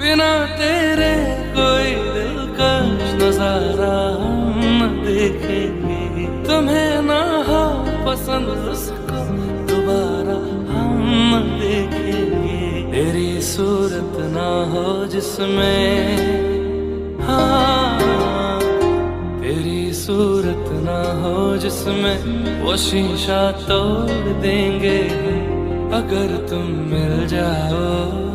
बिना तेरे कोई दिलकश नजारा हम न देखेंगे। तुम्हें ना हो पसंद उसको दोबारा हम न देखेंगे। तेरी सूरत ना हो जिसमें, हाँ तेरी सूरत ना हो जिसमें, वो शीशा तोड़ देंगे अगर तुम मिल जाओ।